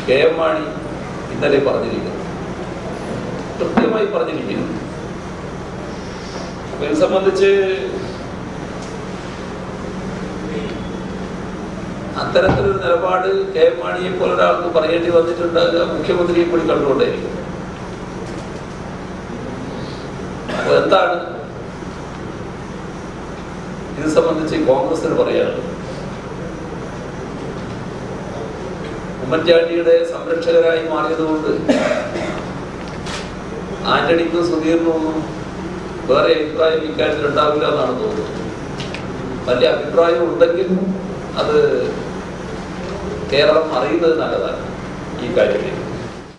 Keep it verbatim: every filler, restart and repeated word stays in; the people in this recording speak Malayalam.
കെ എം മാണി ഇന്നലെ പറഞ്ഞിരിക്കുന്നു, കൃത്യമായി പറഞ്ഞിരിക്കുന്നു. അപ്പൊ ഇത് സംബന്ധിച്ച് അത്തരത്തിലൊരു നിലപാട് കെ എം മാണിയെ പോലെ ഒരാൾക്ക് പറയേണ്ടി വന്നിട്ടുണ്ടാകുക മുഖ്യമന്ത്രിയെ കൂടി കണ്ടുകൊണ്ടേയിരിക്കും. അപ്പൊ എന്താണ് ഇത് സംബന്ധിച്ച് കോൺഗ്രസിന് പറയാനുള്ളത്? ഉമ്മൻചാണ്ടിയുടെ സംരക്ഷകരായി മാറിയതുകൊണ്ട് ആന്റണിക്കും സുധീറിനൊന്നും വേറെ അഭിപ്രായം ഇക്കാര്യത്തിൽ ഉണ്ടാവില്ല എന്നാണ് തോന്നുന്നത്. വലിയ അഭിപ്രായം ഉണ്ടെങ്കിൽ അത് കേരളം അറിയുന്നത് നല്ലതാണ് ഈ കാര്യത്തിൽ.